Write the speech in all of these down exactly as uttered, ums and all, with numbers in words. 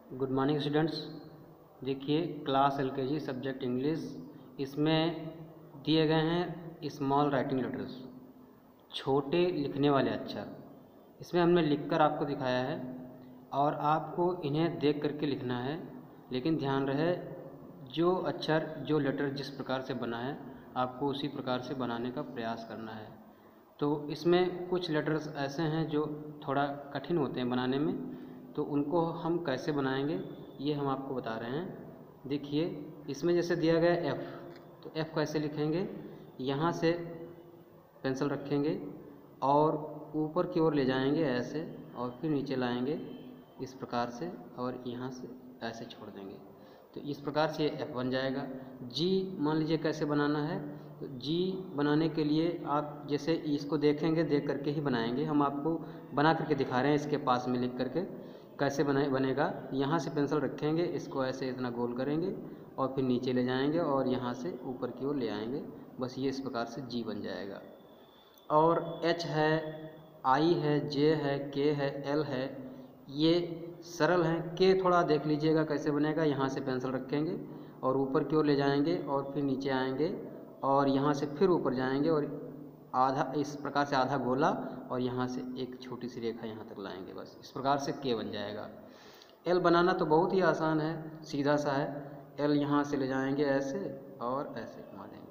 Good morning students. देखिए class LKG subject English, इसमें दिए गए हैं स्मॉल राइटिंग लेटर्स, छोटे लिखने वाले अक्षर। इसमें हमने लिखकर आपको दिखाया है और आपको इन्हें देख करके लिखना है, लेकिन ध्यान रहे जो अक्षर जो लेटर जिस प्रकार से बना है आपको उसी प्रकार से बनाने का प्रयास करना है। तो इसमें कुछ लेटर्स ऐसे हैं जो थोड़ा कठिन होते हैं बनाने में, तो उनको हम कैसे बनाएंगे ये हम आपको बता रहे हैं। देखिए इसमें जैसे दिया गया एफ़, तो एफ़ कैसे लिखेंगे, यहाँ से पेंसिल रखेंगे और ऊपर की ओर ले जाएंगे ऐसे, और फिर नीचे लाएंगे इस प्रकार से, और यहाँ से ऐसे छोड़ देंगे। तो इस प्रकार से एफ़ बन जाएगा। जी मान लीजिए कैसे बनाना है, तो जी बनाने के लिए आप जैसे इसको देखेंगे, देख करके ही बनाएंगे। हम आपको बना करके दिखा रहे हैं, इसके पास में लिख करके कैसे बने बनेगा। यहाँ से पेंसिल रखेंगे, इसको ऐसे इतना गोल करेंगे और फिर नीचे ले जाएंगे और यहाँ से ऊपर की ओर ले आएंगे। बस ये इस प्रकार से जी बन जाएगा। और एच है, आई है, जे है, के है, एल है, ये सरल हैं। के थोड़ा देख लीजिएगा कैसे बनेगा। यहाँ से पेंसिल रखेंगे और ऊपर की ओर ले जाएंगे और फिर नीचे आएंगे और यहाँ से फिर ऊपर जाएंगे और आधा इस प्रकार से आधा गोला और यहाँ से एक छोटी सी रेखा यहाँ तक लाएंगे। बस इस प्रकार से के बन जाएगा। एल बनाना तो बहुत ही आसान है, सीधा सा है। एल यहाँ से ले जाएंगे ऐसे और ऐसे घुमा देंगे।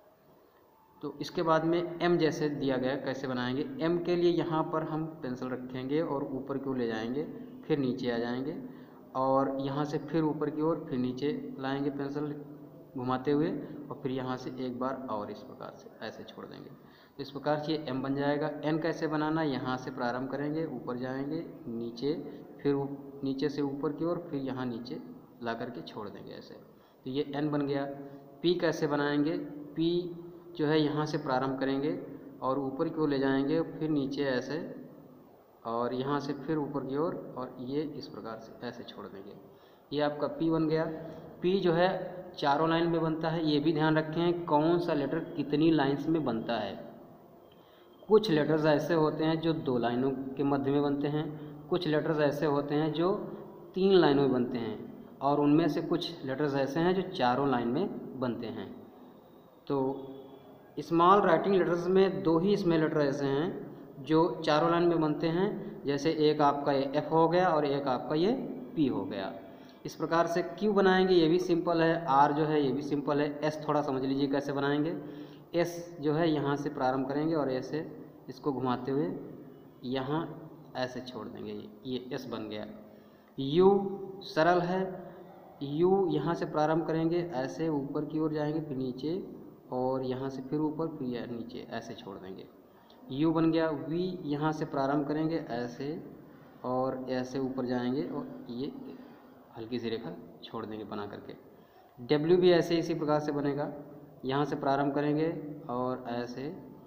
तो इसके बाद में एम जैसे दिया गया कैसे बनाएंगे। एम के लिए यहाँ पर हम पेंसिल रखेंगे और ऊपर की ओर ले जाएंगे, फिर नीचे आ जाएंगे और यहाँ से फिर ऊपर की ओर, फिर नीचे लाएंगे पेंसिल घुमाते हुए, और फिर यहाँ से एक बार और इस प्रकार से ऐसे छोड़ देंगे। तो इस प्रकार से एम बन जाएगा। एन कैसे बनाना, यहाँ से प्रारंभ करेंगे, ऊपर जाएंगे, नीचे, फिर नीचे से ऊपर की ओर, फिर यहाँ नीचे ला करके छोड़ देंगे ऐसे। तो ये एन बन गया। पी कैसे बनाएंगे, पी जो है यहाँ से प्रारंभ करेंगे और ऊपर की ओर ले जाएंगे, फिर नीचे ऐसे और यहाँ से फिर ऊपर की ओर, और ये इस प्रकार से ऐसे छोड़ देंगे। ये आपका पी बन गया। पी जो है चारों लाइन में बनता है। ये भी ध्यान रखें कौन सा लेटर कितनी लाइन्स में बनता है। कुछ लेटर्स ऐसे होते हैं जो दो लाइनों के मध्य में बनते हैं, कुछ लेटर्स ऐसे होते हैं जो तीन लाइनों में बनते हैं, और उनमें से कुछ लेटर्स ऐसे हैं जो चारों लाइन में बनते हैं। तो स्मॉल राइटिंग लेटर्स में दो ही स्मॉल लेटर ऐसे हैं जो चारों लाइन में बनते हैं, जैसे एक आपका ये एफ हो गया और एक आपका ये पी हो गया। इस प्रकार से क्यू बनाएंगे, ये भी सिंपल है। आर जो है ये भी सिंपल है। एस थोड़ा समझ लीजिए कैसे बनाएंगे। एस जो है यहाँ से प्रारंभ करेंगे और ऐसे इसको घुमाते हुए यहाँ ऐसे छोड़ देंगे, ये एस बन गया। यू सरल है। यू यहाँ से प्रारंभ करेंगे, ऐसे ऊपर की ओर जाएंगे, फिर नीचे और यहाँ से फिर ऊपर, फिर नीचे ऐसे छोड़ देंगे, यू बन गया। वी यहाँ से प्रारंभ करेंगे ऐसे और ऐसे ऊपर जाएंगे और ये हल्की सी रेखा छोड़ देंगे बना करके। डब्ल्यू भी ऐसे इसी प्रकार से बनेगा। यहाँ से प्रारंभ करेंगे और ऐसे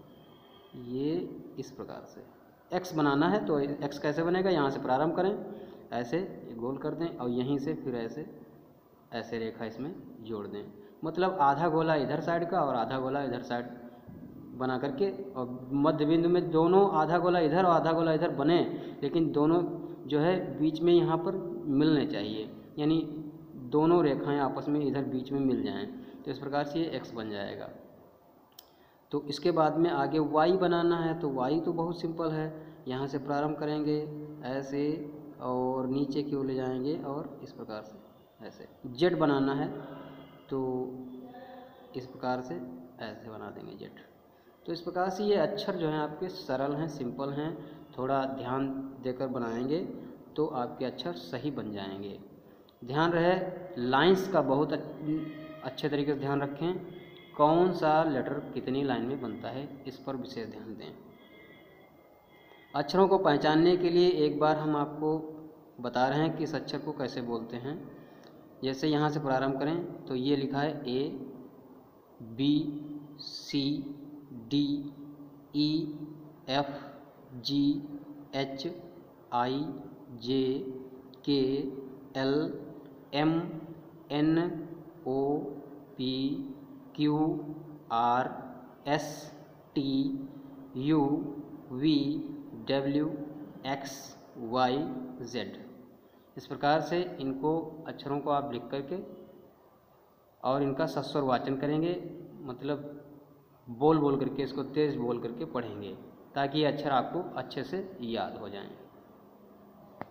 ये इस प्रकार से। एक्स बनाना है तो एक्स कैसे बनेगा, यहाँ से प्रारंभ करें, ऐसे गोल कर दें और यहीं से फिर ऐसे ऐसे रेखा इसमें जोड़ दें। मतलब आधा गोला इधर साइड का और आधा गोला इधर साइड बना करके, और मध्य बिंदु में दोनों आधा गोला इधर और आधा गोला इधर बने, लेकिन दोनों जो है बीच में यहाँ पर मिलने चाहिए, यानी दोनों रेखाएं आपस में इधर बीच में मिल जाएं। तो इस प्रकार से ये एक्स बन जाएगा। तो इसके बाद में आगे वाई बनाना है, तो वाई तो बहुत सिंपल है। यहाँ से प्रारंभ करेंगे ऐसे और नीचे की ओर ले जाएंगे और इस प्रकार से ऐसे। जेड बनाना है तो इस प्रकार से ऐसे बना देंगे जेड। तो इस प्रकार से ये अक्षर जो हैं आपके सरल हैं, सिंपल हैं। थोड़ा ध्यान देकर बनाएंगे तो आपके अक्षर सही बन जाएंगे। ध्यान रहे लाइंस का बहुत अच्छे तरीके से ध्यान रखें, कौन सा लेटर कितनी लाइन में बनता है इस पर विशेष ध्यान दें। अक्षरों को पहचानने के लिए एक बार हम आपको बता रहे हैं कि इस अक्षर को कैसे बोलते हैं। जैसे यहाँ से प्रारंभ करें तो ये लिखा है A, B, C, D, E, F, G, H, I, J, K, L, M, N, O, P, Q, R, S, T, U, V, W, X, Y, Z. इस प्रकार से इनको अक्षरों को आप लिख करके और इनका सस्वर वाचन करेंगे, मतलब बोल बोल करके, इसको तेज़ बोल करके पढ़ेंगे ताकि ये अक्षर आपको अच्छे से याद हो जाएं।